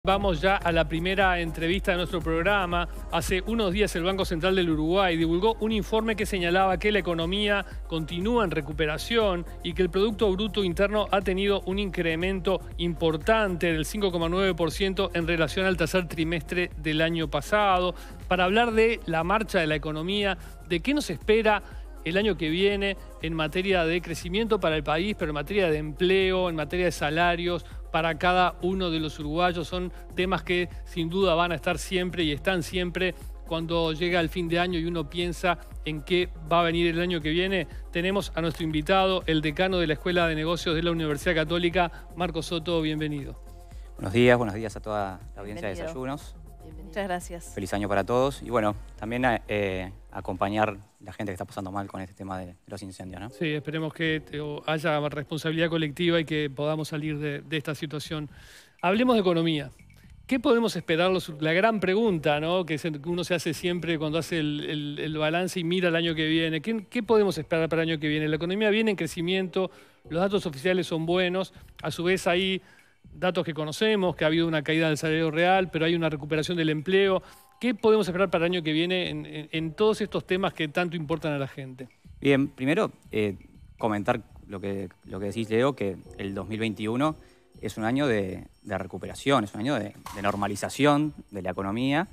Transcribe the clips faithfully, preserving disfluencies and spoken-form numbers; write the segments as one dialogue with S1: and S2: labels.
S1: Vamos ya a la primera entrevista de nuestro programa. Hace unos días el Banco Central del Uruguay divulgó un informe que señalaba que la economía continúa en recuperación y que el Producto Bruto Interno ha tenido un incremento importante del cinco coma nueve por ciento en relación al tercer trimestre del año pasado. Para hablar de la marcha de la economía, de qué nos espera el año que viene en materia de crecimiento para el país, pero en materia de empleo, en materia de salarios, para cada uno de los uruguayos. Son temas que sin duda van a estar siempre y están siempre cuando llega el fin de año y uno piensa en qué va a venir el año que viene. Tenemos a nuestro invitado, el decano de la Escuela de Negocios de la Universidad Católica, Marcos Soto. Bienvenido.
S2: Buenos días, buenos días a toda la audiencia
S3: Bienvenido.
S2: de Desayunos.
S3: Muchas gracias.
S2: Feliz año para todos y bueno, también eh, acompañar la gente que está pasando mal con este tema de los incendios, ¿no?
S1: Sí, esperemos que te- haya responsabilidad colectiva y que podamos salir de, de esta situación. Hablemos de economía. ¿Qué podemos esperar? Los- La gran pregunta, ¿no?, que se- que uno se hace siempre cuando hace el, el- el balance y mira el año que viene. ¿Qué, qué podemos esperar para el año que viene? La economía viene en crecimiento, los datos oficiales son buenos, a su vez hay datos que conocemos, que ha habido una caída del salario real, pero hay una recuperación del empleo. ¿Qué podemos esperar para el año que viene en, en- en todos estos temas que tanto importan a la gente?
S2: Bien, primero eh, comentar lo que, lo que decís, Leo, que el dos mil veintiuno es un año de, de recuperación, es un año de, de normalización de la economía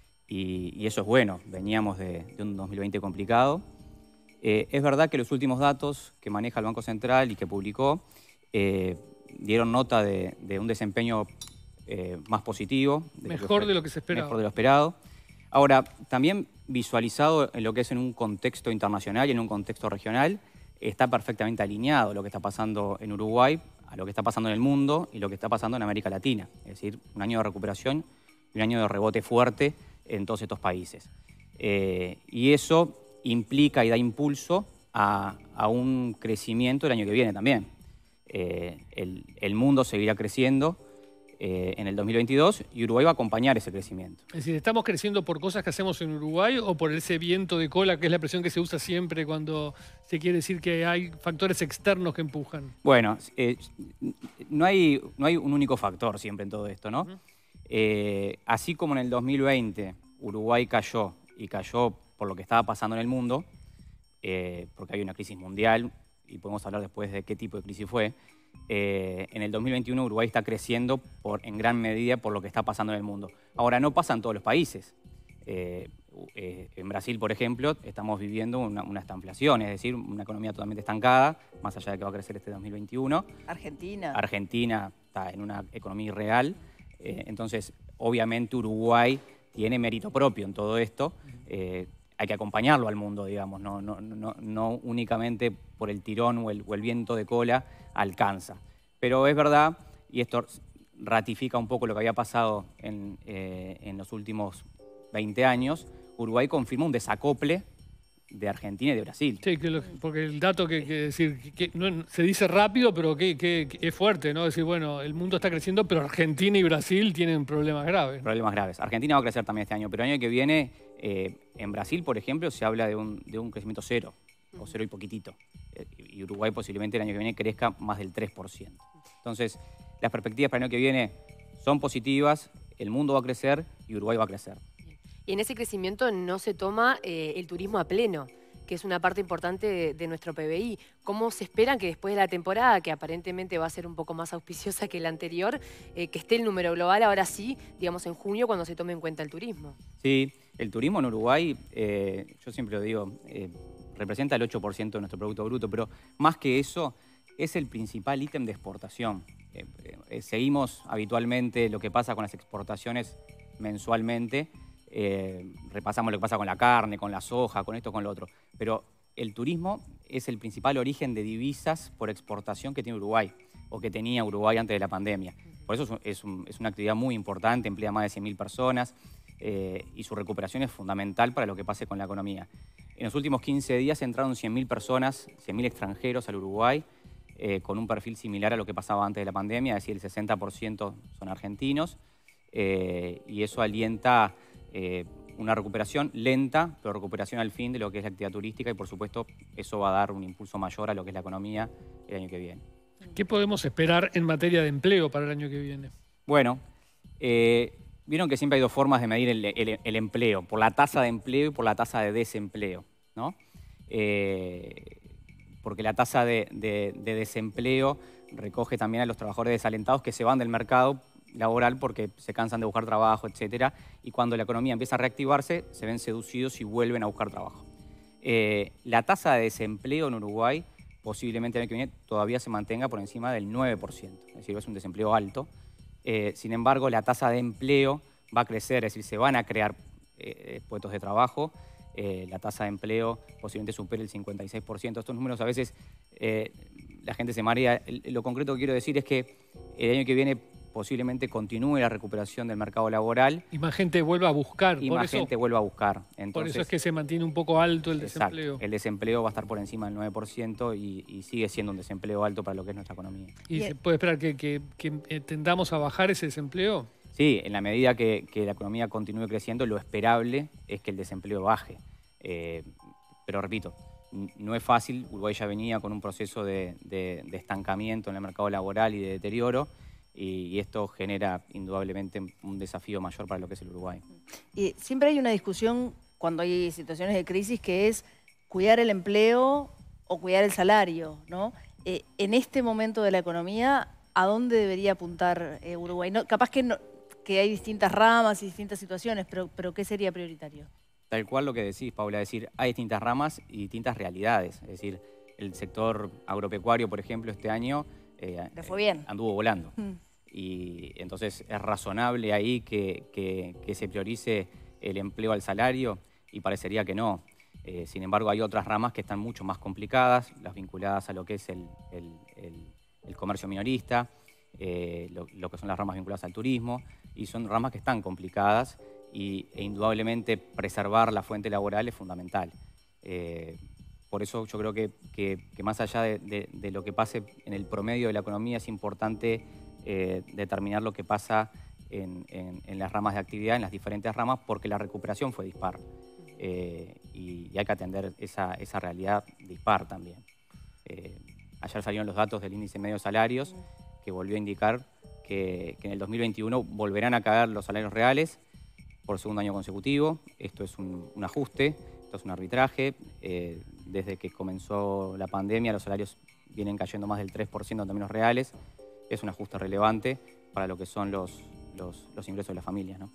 S2: y, y eso es bueno. Veníamos de, de un dos mil veinte complicado. Eh, es verdad que los últimos datos que maneja el Banco Central y que publicó eh, dieron nota de, de un desempeño eh, más positivo. De
S1: Mejor
S2: lo
S1: de lo que se esperaba.
S2: Mejor de lo esperado. Ahora, también visualizado en lo que es en un contexto internacional y en un contexto regional, está perfectamente alineado lo que está pasando en Uruguay a lo que está pasando en el mundo y lo que está pasando en América Latina. Es decir, un año de recuperación y un año de rebote fuerte en todos estos países. Eh, y eso implica y da impulso a, a un crecimiento el año que viene también. Eh, el, el mundo seguirá creciendo eh, en el dos mil veintidós y Uruguay va a acompañar ese crecimiento.
S1: Es decir, ¿estamos creciendo por cosas que hacemos en Uruguay o por ese viento de cola, que es la expresión que se usa siempre cuando se quiere decir que hay factores externos que empujan?
S2: Bueno, eh, no, hay, no hay un único factor siempre en todo esto, ¿no?
S1: Uh-huh.
S2: Eh, así como en el dos mil veinte Uruguay cayó y cayó por lo que estaba pasando en el mundo, eh, porque hay una crisis mundial, y podemos hablar después de qué tipo de crisis fue, eh, en el dos mil veintiuno Uruguay está creciendo por, en gran medida por lo que está pasando en el mundo. Ahora, no pasa en todos los países. Eh, eh, en Brasil, por ejemplo, estamos viviendo una, una estanflación, es decir, una economía totalmente estancada, más allá de que va a crecer este dos mil veintiuno.
S3: Argentina.
S2: Argentina está en una economía irreal, eh, entonces, obviamente, Uruguay tiene mérito propio en todo esto. Eh, hay que acompañarlo al mundo, digamos, no, no, no, no únicamente por el tirón o el, o el viento de cola alcanza. Pero es verdad, y esto ratifica un poco lo que había pasado en, eh, en los últimos veinte años, Uruguay confirma un desacople de Argentina y de Brasil.
S1: Sí, que lo- porque el dato que, que decir, que, que no- se dice rápido, pero que, que- que es fuerte, ¿no? Decir, bueno, el mundo está creciendo, pero Argentina y Brasil tienen problemas graves.
S2: Problemas graves. Argentina va a crecer también este año, pero el año que viene, eh, en Brasil, por ejemplo, se habla de un, de un crecimiento cero, o cero y poquitito. Eh, y Uruguay posiblemente el año que viene crezca más del tres por ciento. Entonces, las perspectivas para el año que viene son positivas, el mundo va a crecer y Uruguay va a crecer.
S4: Y en ese crecimiento no se toma eh, el turismo a pleno, que es una parte importante de, de nuestro P B I. ¿Cómo se esperan que después de la temporada, que aparentemente va a ser un poco más auspiciosa que la anterior, eh, que esté el número global ahora sí, digamos en junio, cuando se tome en cuenta el turismo?
S2: Sí, el turismo en Uruguay, eh, yo siempre lo digo, eh, representa el ocho por ciento de nuestro Producto Bruto, pero más que eso, es el principal ítem de exportación. Eh, eh, seguimos habitualmente lo que pasa con las exportaciones mensualmente. Eh, repasamos lo que pasa con la carne, con la soja, con esto, con lo otro. Pero el turismo es el principal origen de divisas por exportación que tiene Uruguay, o que tenía Uruguay antes de la pandemia. Por eso es, un, es, un, es una actividad muy importante, emplea más de cien mil personas, eh, y su recuperación es fundamental para lo que pase con la economía. En los últimos quince días entraron cien mil personas, cien mil extranjeros al Uruguay, eh, con un perfil similar a lo que pasaba antes de la pandemia, es decir, el sesenta por ciento son argentinos, eh, y eso alienta Eh, una recuperación lenta, pero recuperación al fin de lo que es la actividad turística y por supuesto eso va a dar un impulso mayor a lo que es la economía el año que viene.
S1: ¿Qué podemos esperar en materia de empleo para el año que viene?
S2: Bueno, Eh, Vieron que siempre hay dos formas de medir el, el, el empleo, por la tasa de empleo y por la tasa de desempleo, ¿no? Eh, porque la tasa de, de, de desempleo recoge también a los trabajadores desalentados que se van del mercado laboral porque se cansan de buscar trabajo, etcétera, y cuando la economía empieza a reactivarse, se ven seducidos y vuelven a buscar trabajo. Eh, la tasa de desempleo en Uruguay posiblemente el año que viene todavía se mantenga por encima del nueve por ciento, es decir, es un desempleo alto. Eh, sin embargo, la tasa de empleo va a crecer, es decir, se van a crear eh, puestos de trabajo. Eh, la tasa de empleo posiblemente supere el cincuenta y seis por ciento. Estos números a veces eh, la gente se marea. Lo concreto que quiero decir es que el año que viene posiblemente continúe la recuperación del mercado laboral.
S1: Y más gente vuelva a buscar.
S2: Y
S1: por
S2: más
S1: eso,
S2: gente vuelva a buscar. Entonces,
S1: por eso es que se mantiene un poco alto el
S2: exacto,
S1: desempleo.
S2: el desempleo va a estar por encima del nueve por ciento y, y sigue siendo un desempleo alto para lo que es nuestra economía.
S1: ¿Y
S3: Bien.
S1: se puede esperar que, que, que tendamos a bajar ese desempleo?
S2: Sí, en la medida que, que la economía continúe creciendo, lo esperable es que el desempleo baje. Eh, pero repito, no es fácil. Uruguay ya venía con un proceso de, de, de estancamiento en el mercado laboral y de deterioro, y, y esto genera indudablemente un desafío mayor para lo que es el Uruguay.
S3: Y siempre hay una discusión cuando hay situaciones de crisis que es cuidar el empleo o cuidar el salario, ¿no? Eh, en este momento de la economía, ¿a dónde debería apuntar eh, Uruguay? No, capaz que, no, que hay distintas ramas y distintas situaciones, pero, pero ¿qué sería prioritario?
S2: Tal cual lo que decís, Paula, es decir, hay distintas ramas y distintas realidades. Es decir, el sector agropecuario, por ejemplo, este año eh,
S3: Le fue bien.
S2: anduvo volando.
S3: Mm.
S2: Y entonces es razonable ahí que, que, que se priorice el empleo al salario, y parecería que no. Eh, sin embargo, hay otras ramas que están mucho más complicadas, las vinculadas a lo que es el, el, el, el comercio minorista, eh, lo, lo que son las ramas vinculadas al turismo, y son ramas que están complicadas. Y, e indudablemente preservar la fuente laboral es fundamental. Eh, por eso yo creo que, que, que más allá de, de, de lo que pase en el promedio de la economía, es importante eh, determinar lo que pasa en, en, en las ramas de actividad, en las diferentes ramas, porque la recuperación fue dispar. Eh, y, y hay que atender esa, esa realidad dispar también. Eh, ayer salieron los datos del índice medio de salarios, que volvió a indicar que, que en el dos mil veintiuno volverán a caer los salarios reales por segundo año consecutivo. Esto es un, un ajuste, esto es un arbitraje. Eh, desde que comenzó la pandemia, los salarios vienen cayendo más del tres por ciento en términos reales. Es un ajuste relevante para lo que son los, los, los ingresos de las familias, ¿no?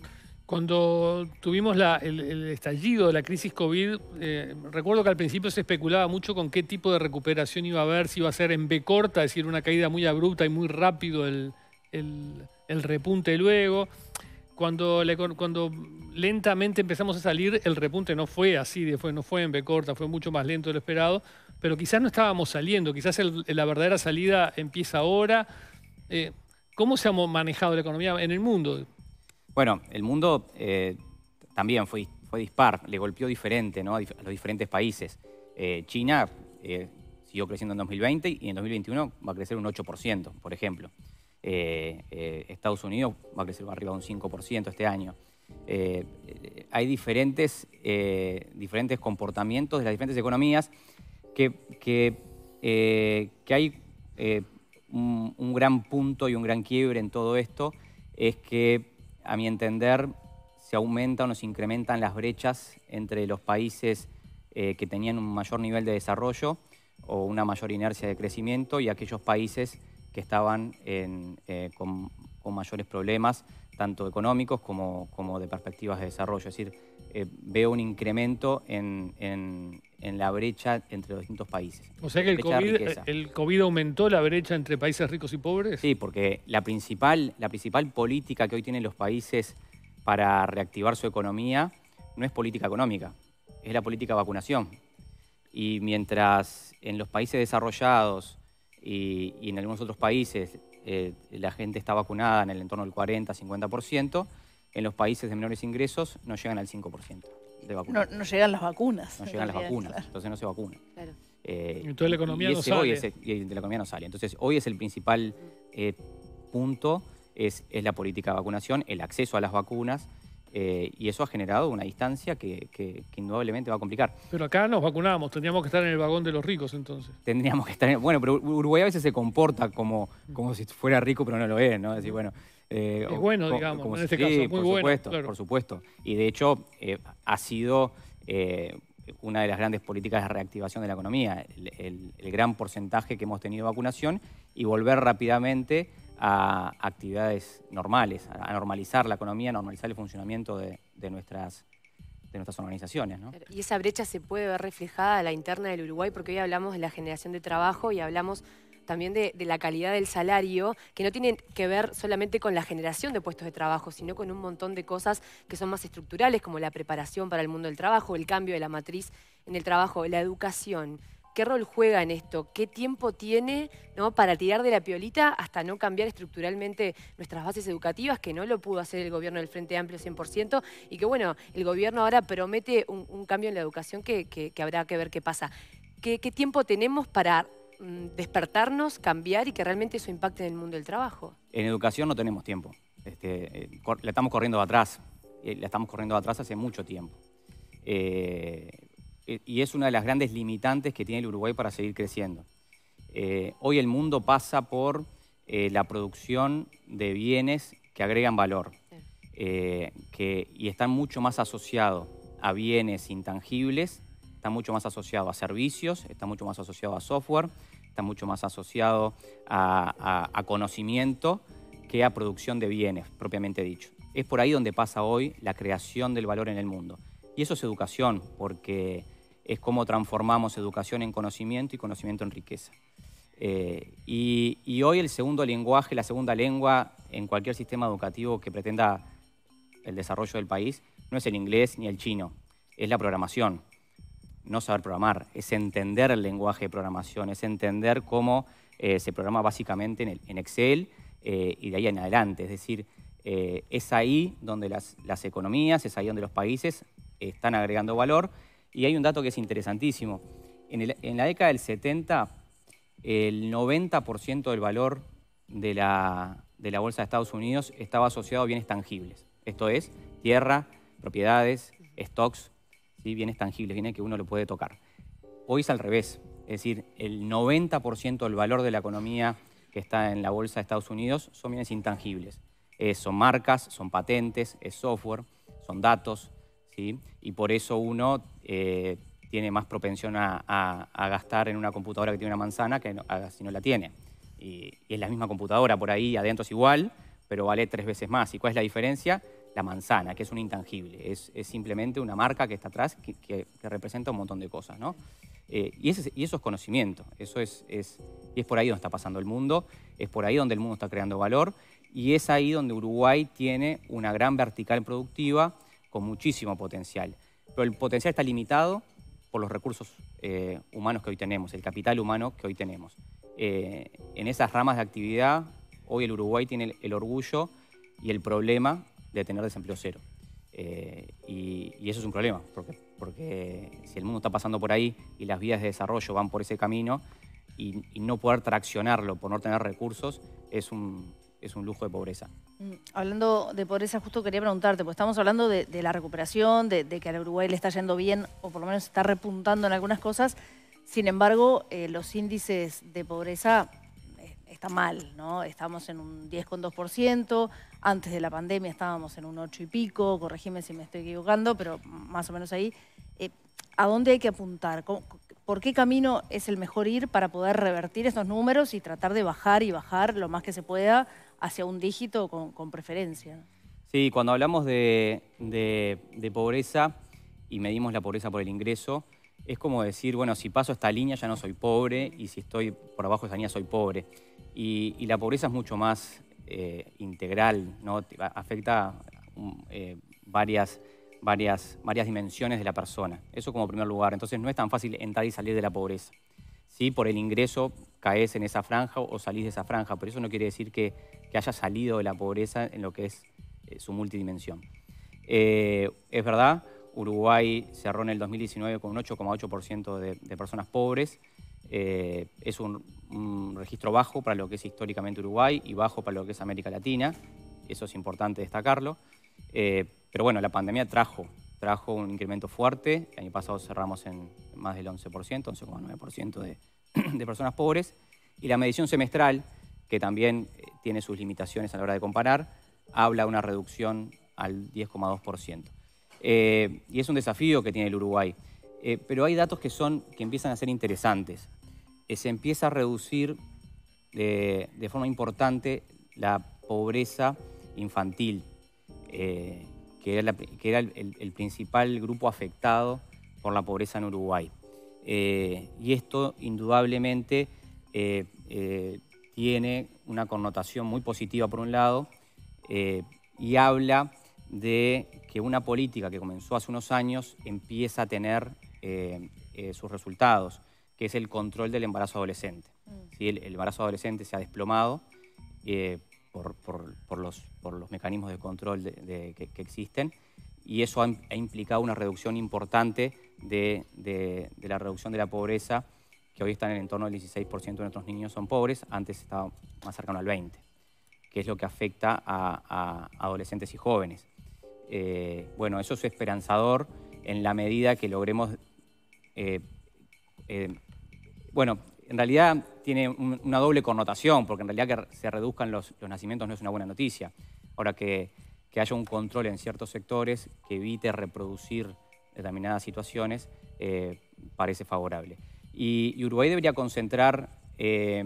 S1: Cuando tuvimos la, el, el estallido de la crisis COVID, eh, recuerdo que al principio se especulaba mucho con qué tipo de recuperación iba a haber, si iba a ser en V corta, es decir, una caída muy abrupta y muy rápido el, el, el repunte luego. Cuando, le, cuando lentamente empezamos a salir, el repunte no fue así, fue, no fue en V corta, fue mucho más lento de lo esperado, pero quizás no estábamos saliendo, quizás el, la verdadera salida empieza ahora. Eh, ¿Cómo se ha manejado la economía en el mundo?
S2: Bueno, el mundo eh, también fue, fue dispar, le golpeó diferente, ¿no? a, dif a los diferentes países. Eh, China eh, siguió creciendo en dos mil veinte y en dos mil veintiuno va a crecer un ocho por ciento, por ejemplo. Eh, eh, Estados Unidos va a crecer arriba de un cinco por ciento este año. Eh, eh, hay diferentes, eh, diferentes comportamientos de las diferentes economías que, que, eh, que hay eh, un, un gran punto y un gran quiebre en todo esto, es que, a mi entender, se aumentan o se incrementan las brechas entre los países eh, que tenían un mayor nivel de desarrollo o una mayor inercia de crecimiento y aquellos países que estaban en, eh, con, con mayores problemas, tanto económicos como, como de perspectivas de desarrollo. Es decir, eh, veo un incremento en, en, en la brecha entre los distintos países.
S1: O sea que el COVID, el COVID aumentó la brecha entre países ricos y pobres.
S2: Sí, porque la principal, la principal política que hoy tienen los países para reactivar su economía no es política económica, es la política de vacunación. Y mientras en los países desarrollados y, y en algunos otros países eh, la gente está vacunada en el entorno del cuarenta a cincuenta por ciento, en los países de menores ingresos no llegan al cinco por ciento de vacunación.
S3: No, no llegan las vacunas.
S2: No llegan las
S3: realidad,
S2: vacunas,
S3: claro.
S2: Entonces no se vacuna.
S1: Claro.
S2: Eh,
S1: Entonces la economía
S2: y
S1: no
S2: ese
S1: sale.
S2: Hoy es el, y de la economía no sale. Entonces hoy es el principal eh, punto, es, es la política de vacunación, el acceso a las vacunas, eh, y eso ha generado una distancia que, que, que indudablemente va a complicar.
S1: Pero acá nos vacunamos, tendríamos que estar en el vagón de los ricos entonces.
S2: Tendríamos que estar en, bueno, pero Uruguay a veces se comporta como, como si fuera rico, pero no lo es, ¿no? Es decir, bueno, Eh,
S1: es bueno,
S2: como,
S1: digamos,
S2: como,
S1: en este
S2: sí,
S1: caso, muy
S2: por
S1: bueno.
S2: Supuesto,
S1: Claro.
S2: por supuesto. Y de hecho, eh, ha sido eh, una de las grandes políticas de reactivación de la economía, el, el, el gran porcentaje que hemos tenido de vacunación y volver rápidamente a actividades normales, a normalizar la economía, a normalizar el funcionamiento de, de, nuestras, de nuestras organizaciones, ¿no?
S4: Y esa brecha se puede ver reflejada a la interna del Uruguay, porque hoy hablamos de la generación de trabajo y hablamos también de, de la calidad del salario, que no tiene que ver solamente con la generación de puestos de trabajo, sino con un montón de cosas que son más estructurales, como la preparación para el mundo del trabajo, el cambio de la matriz en el trabajo, la educación. ¿Qué rol juega en esto? ¿Qué tiempo tiene, ¿no?, para tirar de la piolita hasta no cambiar estructuralmente nuestras bases educativas, que no lo pudo hacer el gobierno del Frente Amplio cien por ciento, y que, bueno, el gobierno ahora promete un, un cambio en la educación que, que, que habrá que ver qué pasa? ¿Qué, qué tiempo tenemos para despertarnos, cambiar y que realmente eso impacte en el mundo del trabajo?
S2: En educación no tenemos tiempo. Este, eh, la estamos corriendo de atrás. Eh, la estamos corriendo de atrás hace mucho tiempo. Eh, y es una de las grandes limitantes que tiene el Uruguay para seguir creciendo. Eh, hoy el mundo pasa por eh, la producción de bienes que agregan valor eh, que, y están mucho más asociados a bienes intangibles, está mucho más asociado a servicios, está mucho más asociado a software, está mucho más asociado a, a, a conocimiento que a producción de bienes, propiamente dicho. Es por ahí donde pasa hoy la creación del valor en el mundo. Y eso es educación, porque es cómo transformamos educación en conocimiento y conocimiento en riqueza. Eh, y, y hoy el segundo lenguaje, la segunda lengua en cualquier sistema educativo que pretenda el desarrollo del país, no es el inglés ni el chino, es la programación. No saber programar, es entender el lenguaje de programación, es entender cómo eh, se programa básicamente en, el, en Excel eh, y de ahí en adelante. Es decir, eh, es ahí donde las, las economías, es ahí donde los países están agregando valor. Y hay un dato que es interesantísimo. En, el, en la década del setenta, el noventa por ciento del valor de la, de la Bolsa de Estados Unidos estaba asociado a bienes tangibles. Esto es, tierra, propiedades, stocks, ¿sí? Bienes tangibles, bienes que uno lo puede tocar. Hoy es al revés. Es decir, el noventa por ciento del valor de la economía que está en la Bolsa de Estados Unidos son bienes intangibles. Eh, son marcas, son patentes, es software, son datos, ¿sí? Y por eso uno eh, tiene más propensión a, a, a gastar en una computadora que tiene una manzana que no, a, si no la tiene. Y, y es la misma computadora por ahí, adentro es igual, pero vale tres veces más. ¿Y cuál es la diferencia? La manzana, que es un intangible. Es, es simplemente una marca que está atrás que, que, que representa un montón de cosas, ¿no? Eh, y, ese, y eso es conocimiento. Eso es, es, y es por ahí donde está pasando el mundo, es por ahí donde el mundo está creando valor, y es ahí donde Uruguay tiene una gran vertical productiva con muchísimo potencial. Pero el potencial está limitado por los recursos eh, humanos que hoy tenemos, el capital humano que hoy tenemos. Eh, en esas ramas de actividad, hoy el Uruguay tiene el, el orgullo y el problema de tener desempleo cero. Eh, y, y eso es un problema, porque, porque si el mundo está pasando por ahí y las vías de desarrollo van por ese camino y, y no poder traccionarlo por no tener recursos, es un, es un lujo de pobreza.
S3: Mm, hablando de pobreza, justo quería preguntarte, porque estamos hablando de, de la recuperación, de, de que al Uruguay le está yendo bien, o por lo menos está repuntando en algunas cosas. Sin embargo, eh, los índices de pobreza eh, están mal, ¿no? Estamos en un diez coma dos por ciento, antes de la pandemia estábamos en un ocho y pico, corregime si me estoy equivocando, pero más o menos ahí. Eh, ¿A dónde hay que apuntar? ¿Por qué camino es el mejor ir para poder revertir estos números y tratar de bajar y bajar lo más que se pueda hacia un dígito con, con preferencia?
S2: Sí, cuando hablamos de, de, de pobreza y medimos la pobreza por el ingreso, es como decir, bueno, si paso esta línea ya no soy pobre y si estoy por abajo de esta línea soy pobre. Y, y la pobreza es mucho más eh, integral, ¿no? Afecta um, eh, varias, varias, varias dimensiones de la persona. Eso como primer lugar. Entonces no es tan fácil entrar y salir de la pobreza. Sí, por el ingreso caes en esa franja o salís de esa franja, pero eso no quiere decir que, que hayas salido de la pobreza en lo que es eh, su multidimensión. Eh, es verdad, Uruguay cerró en el dos mil diecinueve con un ocho coma ocho por ciento de, de personas pobres. Eh, es un, un registro bajo para lo que es históricamente Uruguay y bajo para lo que es América Latina. Eso es importante destacarlo. Eh, pero bueno, la pandemia trajo, trajo un incremento fuerte. El año pasado cerramos en más del once por ciento, once coma nueve por ciento de, de personas pobres. Y la medición semestral, que también tiene sus limitaciones a la hora de comparar, habla de una reducción al diez coma dos por ciento. Eh, y es un desafío que tiene el Uruguay. Eh, pero hay datos que, son, que empiezan a ser interesantes. Eh, se empieza a reducir de, de forma importante la pobreza infantil, eh, que era, la, que era el, el, el principal grupo afectado por la pobreza en Uruguay. Eh, y esto indudablemente eh, eh, tiene una connotación muy positiva por un lado eh, y habla de que una política que comenzó hace unos años empieza a tener eh, eh, sus resultados, que es el control del embarazo adolescente. Mm. ¿Sí? El, el embarazo adolescente se ha desplomado eh, por, por, por, los, por los mecanismos de control de, de, que, que existen, y eso ha, ha implicado una reducción importante de, de, de la reducción de la pobreza, que hoy está en el entorno del dieciséis por ciento de nuestros niños son pobres, antes estaba más cercano al veinte por ciento, que es lo que afecta a, a adolescentes y jóvenes. Eh, bueno, eso es esperanzador en la medida que logremos... Eh, eh, bueno, en realidad tiene un, una doble connotación, porque en realidad que se reduzcan los, los nacimientos no es una buena noticia. Ahora que, que haya un control en ciertos sectores que evite reproducir determinadas situaciones, eh, parece favorable. Y, y Uruguay debería concentrar eh,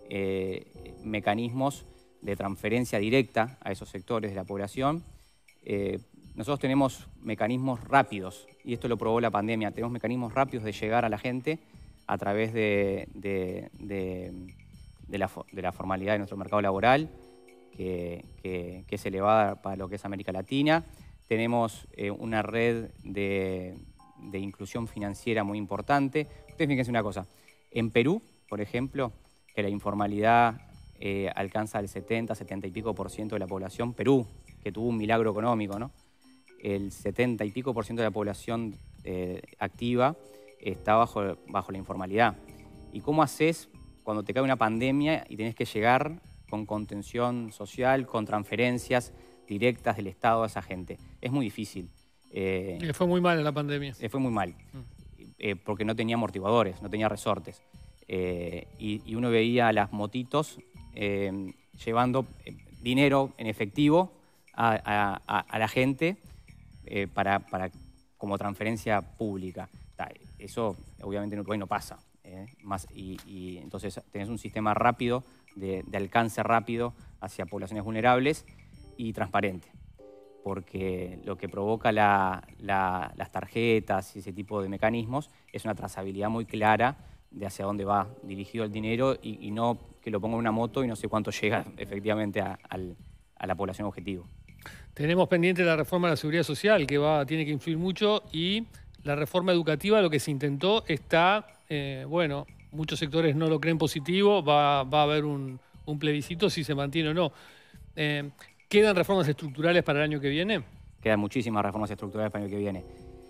S2: eh, mecanismos de transferencia directa a esos sectores de la población. Eh, nosotros tenemos mecanismos rápidos, y esto lo probó la pandemia, tenemos mecanismos rápidos de llegar a la gente a través de, de, de, de, la, de la formalidad de nuestro mercado laboral, que, que, que es elevada para lo que es América Latina. Tenemos eh, una red de, de inclusión financiera muy importante. Ustedes fíjense una cosa, en Perú, por ejemplo, que la informalidad eh, alcanza el setenta, setenta y pico por ciento de la población, Perú, que tuvo un milagro económico, ¿no? El setenta y pico por ciento de la población eh, activa está bajo, bajo la informalidad. ¿Y cómo haces cuando te cae una pandemia y tenés que llegar con contención social, con transferencias directas del Estado a esa gente? Es muy difícil. Eh,
S1: Le fue muy mal en la pandemia.
S2: Le fue muy mal, mm. eh, porque no tenía amortiguadores, no tenía resortes. Eh, y, y uno veía a las motitos eh, llevando dinero en efectivo a, a, a la gente eh, para, para, como transferencia pública. Eso obviamente en Uruguay no pasa. Eh, más, y, y entonces tenés un sistema rápido, de, de alcance rápido hacia poblaciones vulnerables y transparente. Porque lo que provoca la, la, las tarjetas y ese tipo de mecanismos es una trazabilidad muy clara de hacia dónde va dirigido el dinero y, y no que lo pongo en una moto y no sé cuánto llega efectivamente a, a, a la población objetivo.
S1: Tenemos pendiente la reforma de la Seguridad Social, que va, tiene que influir mucho, y la reforma educativa, lo que se intentó, está, eh, bueno, muchos sectores no lo creen positivo, va, va a haber un, un plebiscito si se mantiene o no. Eh, ¿Quedan reformas estructurales para el año que viene?
S2: Quedan muchísimas reformas estructurales para el año que viene.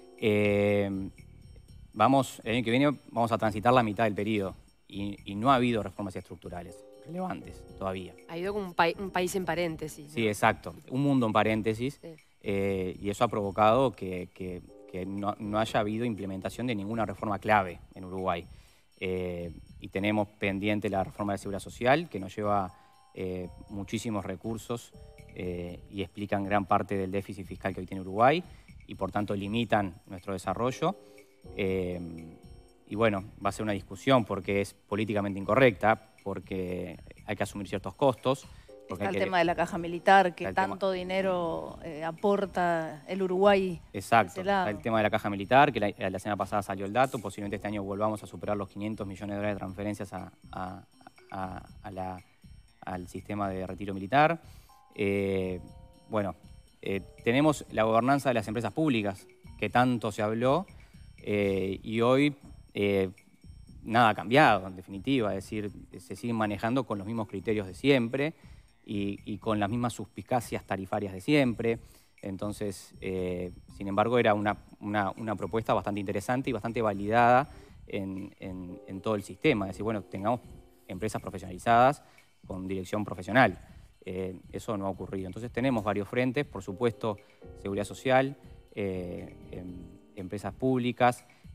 S2: Eh, vamos, el año que viene vamos a transitar la mitad del periodo y, y no ha habido reformas estructurales relevantes todavía.
S4: Ha ido como un, pa un país en paréntesis, ¿no?
S2: Sí, exacto. Un mundo en paréntesis. Sí. Eh, y eso ha provocado que, que, que no, no haya habido implementación de ninguna reforma clave en Uruguay. Eh, y tenemos pendiente la reforma de Seguridad Social, que nos lleva eh, muchísimos recursos eh, y explican gran parte del déficit fiscal que hoy tiene Uruguay y por tanto limitan nuestro desarrollo. Eh, y bueno, va a ser una discusión porque es políticamente incorrecta, porque hay que asumir ciertos costos.
S3: Está el
S2: que,
S3: tema de la caja militar, que tanto
S2: tema,
S3: dinero eh, aporta el Uruguay.
S2: Exacto, está el tema de la caja militar, que la, la semana pasada salió el dato, posiblemente este año volvamos a superar los quinientos millones de dólares de transferencias a, a, a, a la, al sistema de retiro militar. Eh, bueno, eh, tenemos la gobernanza de las empresas públicas, que tanto se habló, eh, y hoy eh, nada ha cambiado, en definitiva, es decir, se siguen manejando con los mismos criterios de siempre, Y, y con las mismas suspicacias tarifarias de siempre. Entonces, eh, sin embargo, era una, una, una propuesta bastante interesante y bastante validada en, en, en todo el sistema. Es decir, bueno, tengamos empresas profesionalizadas con dirección profesional. Eh, eso no ha ocurrido. Entonces tenemos varios frentes, por supuesto, seguridad social, eh, em, empresas públicas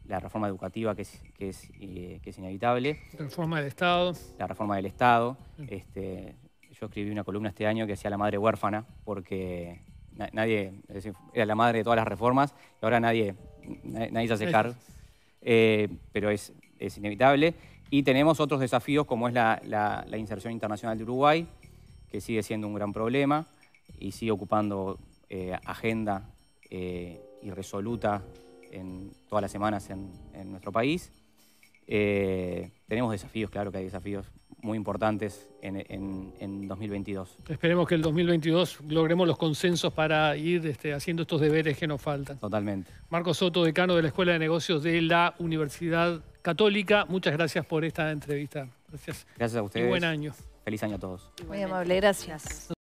S2: la reforma educativa que es, que es, eh, que es inevitable.
S1: La reforma del Estado.
S2: La reforma del Estado.
S1: Mm.
S2: Este, yo escribí una columna este año que decía la madre huérfana, porque na nadie, es decir, era la madre de todas las reformas y ahora nadie, nadie, nadie se hace cargo. Eh, pero es, es inevitable. Y tenemos otros desafíos como es la, la, la inserción internacional de Uruguay, que sigue siendo un gran problema y sigue ocupando eh, agenda eh, irresoluta en todas las semanas en, en nuestro país. Eh, tenemos desafíos, claro que hay desafíos muy importantes en, en, en dos mil veintidós.
S1: Esperemos que el dos mil veintidós logremos los consensos para ir este, haciendo estos deberes que nos faltan.
S2: Totalmente.
S1: Marcos Soto, decano de la Escuela de Negocios de la Universidad Católica, muchas gracias por esta entrevista. Gracias.
S2: Gracias a ustedes.
S1: Y buen año.
S2: Feliz año a todos.
S3: Muy amable, gracias.